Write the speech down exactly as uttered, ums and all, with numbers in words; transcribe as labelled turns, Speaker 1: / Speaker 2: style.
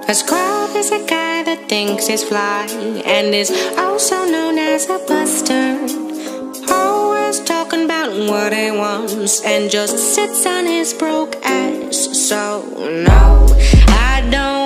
Speaker 1: A scrub is a guy that thinks he's fly and is also known as a buster. Always talking about what he wants and just sits on his broke ass. So no, I don't